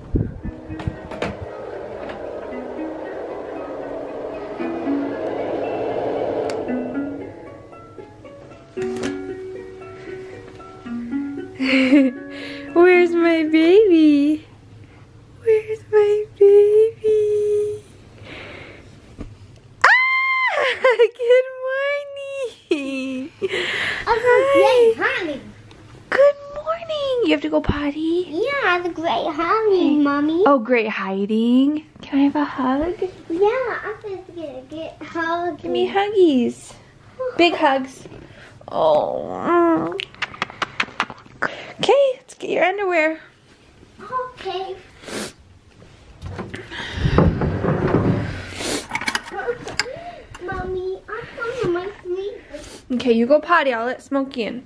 Where's my baby? Where's my baby? Ah! Good morning. Great honey. Good morning. You have to go potty? Yeah, the great honey, Mommy. Oh, great hiding. Can I have a hug? Yeah, I'm just gonna get hugged. Give me huggies. Big hugs. Oh. Okay, let's get your underwear. Okay. Mommy, I'm on my sleep. Okay, you go potty. I'll let Smokey in.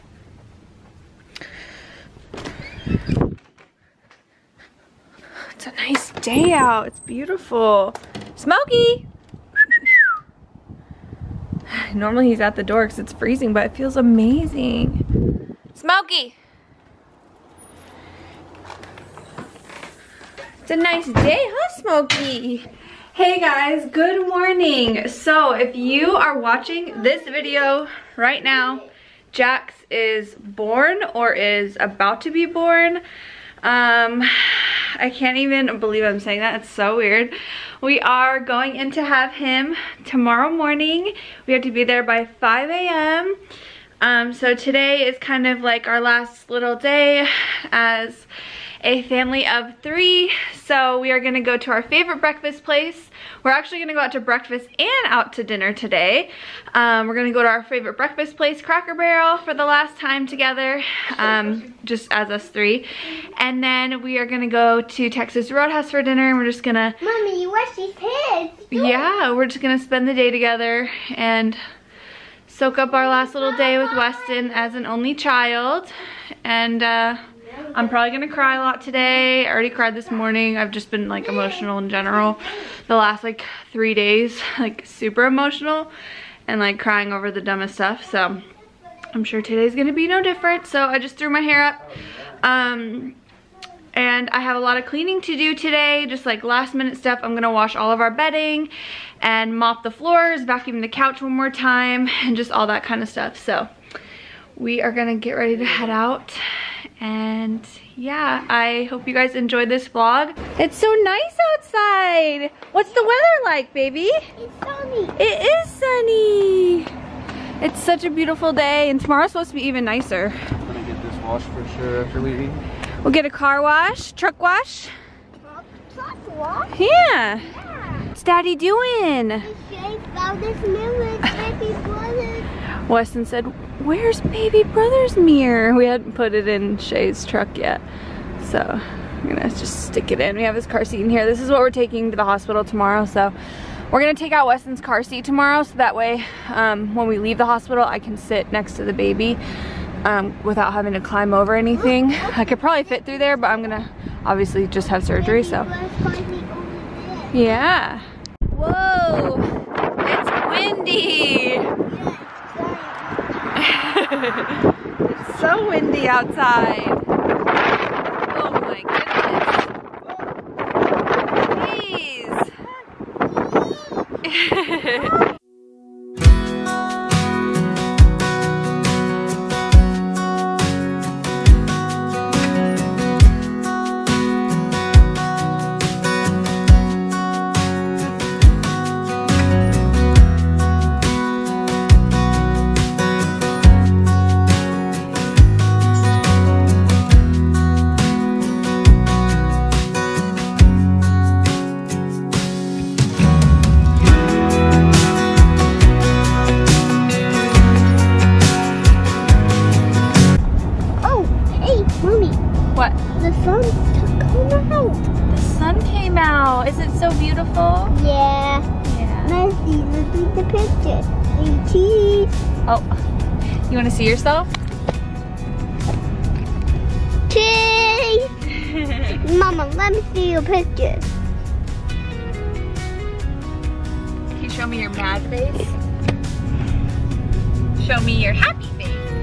It's a nice day out. It's beautiful. Smokey! Normally he's at the door because it's freezing, but it feels amazing. Smokey! It's a nice day, huh, Smokey? Hey guys, good morning. So if you are watching this video right now, Jax is born or is about to be born. I can't even believe I'm saying that. It's so weird. We are going in to have him tomorrow morning. We have to be there by 5 a.m. So today is kind of like our last little day as a family of 3. So we are gonna go to our favorite breakfast place. We're actually gonna go out to breakfast and out to dinner today. We're gonna go to our favorite breakfast place, Cracker Barrel, for the last time together, just as us 3. And then we are gonna go to Texas Roadhouse for dinner, and we're just gonna... Mommy, you wash these hands. Yeah, we're just gonna spend the day together and soak up our last little day with Weston as an only child. And I'm probably gonna cry a lot today. I already cried this morning. I've just been like emotional in general the last like 3 days, like super emotional and like crying over the dumbest stuff. So I'm sure today's gonna be no different. So I just threw my hair up. And I have a lot of cleaning to do today, just like last minute stuff. I'm gonna wash all of our bedding and mop the floors, vacuum the couch one more time, and just all that kind of stuff. So we are gonna get ready to head out. And yeah, I hope you guys enjoyed this vlog. It's so nice outside. What's the weather like, baby? It's sunny. It is sunny. It's such a beautiful day, and tomorrow's supposed to be even nicer. I'm gonna get this washed for sure after leaving. We'll get a car wash, truck wash. Truck wash? Yeah. Yeah. What's Daddy doing? Shay found this mirror, baby brother. Weston said, "Where's baby brother's mirror?" We hadn't put it in Shay's truck yet, so I'm gonna just stick it in. We have his car seat in here. This is what we're taking to the hospital tomorrow, so we're gonna take out Weston's car seat tomorrow, so that way when we leave the hospital I can sit next to the baby without having to climb over anything. I could probably fit through there, but I'm gonna obviously just have surgery, so yeah. Whoa, it's windy. It's so windy outside. Oh my goodness. Please. What? The sun's coming out. The sun came out. Is it so beautiful? Yeah. Yeah. Messi, look at the picture. And cheese. Oh, you want to see yourself? Cheese. Mama, let me see your picture. Can you show me your mad face? Show me your happy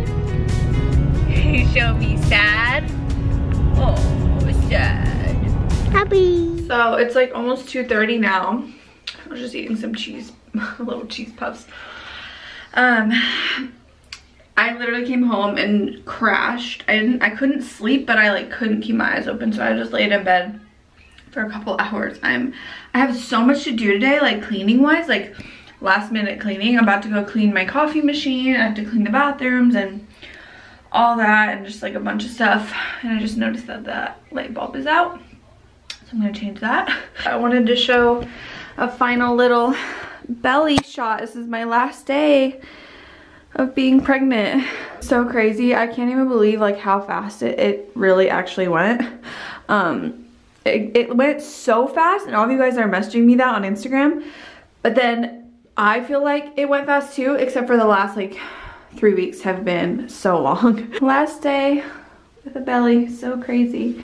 face. Show me sad. Oh, sad. So it's like almost 2:30 now. I was just eating some cheese, little cheese puffs. I literally came home and crashed. I couldn't sleep, but I like couldn't keep my eyes open, so I just laid in bed for a couple hours. I have so much to do today, like cleaning wise, like last minute cleaning. I'm about to go clean my coffee machine. I have to clean the bathrooms and all that, and just like a bunch of stuff. And I just noticed that the light bulb is out, so I'm gonna change that. I wanted to show a final little belly shot. This is my last day of being pregnant. So crazy. I can't even believe like how fast it really actually went. It went so fast, and all of you guys are messaging me that on Instagram, but then I feel like it went fast too, except for the last like 3 weeks have been so long. Last day with a belly, so crazy.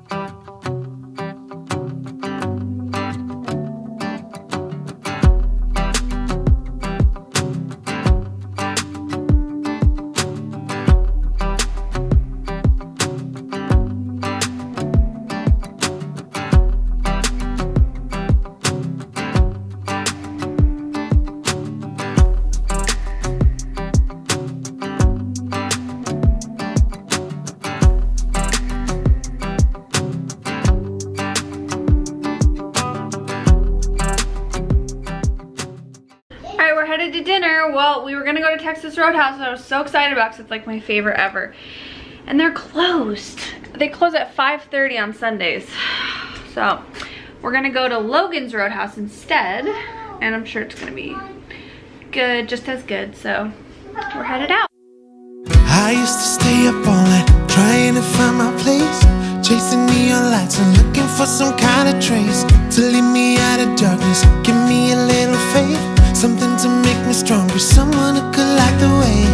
Headed to dinner. Well, we were gonna go to Texas Roadhouse, and I was so excited about because it's like my favorite ever, and they're closed. They close at 5:30 on Sundays, so we're gonna go to Logan's Roadhouse instead, and I'm sure it's gonna be good, just as good. So we're headed out. I used to stay up all night trying to find my place, chasing neon lights and looking for some kind of trace to lead me out of darkness, give me a little faith, something to make me stronger, someone who could light the way.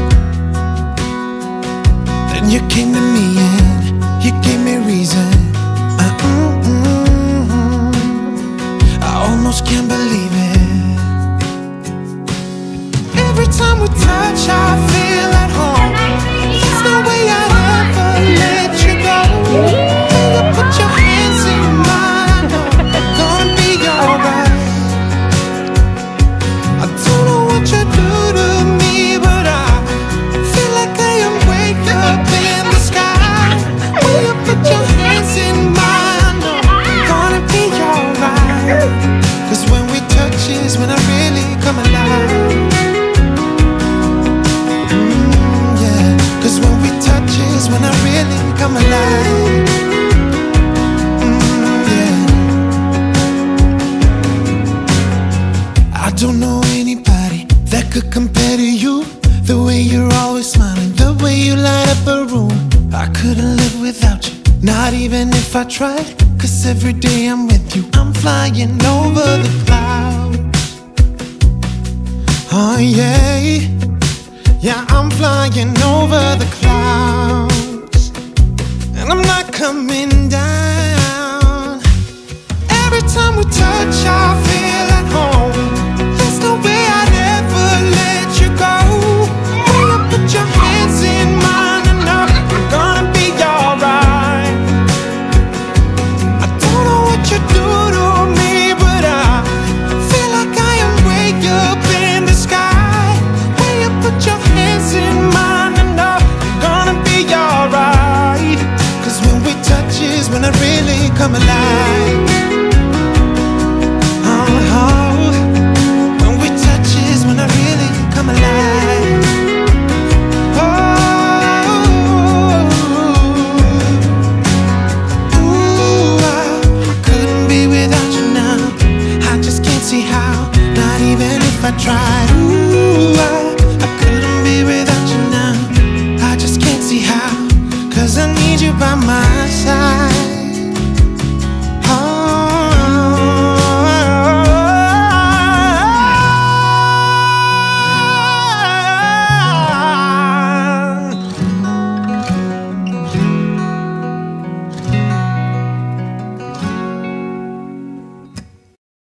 Then you came to me and you gave me reason. I almost can't believe it. Every time we touch, I feel at home. There's no way I'd ever let you go. You put your hands in mine, it's gonna be alright. I don't know what you do to me, but I feel like I am wake up in the sky. Will you put your hands in mine? No, it's gonna be alright. Cause when we touch is when I really come alive. Yeah, cause when we touch is when I really come alive. Yeah. I don't know anybody that could compare to you. The way you're always smiling, the way you light up a room. I couldn't live without you, not even if I tried. Cause every day I'm with you, I'm flying over the clouds. Oh yeah, yeah, I'm flying over the clouds, and I'm not coming down. Every time we touch, I feel at home. There's no way I'd ever let you go. Will you put your hands in mine and know I'm gonna be alright. I don't know what you do to me, but I feel like I am way up in the sky. Will you put your hands in mine and know I'm gonna be alright. Cause when we touch is when I really come alive.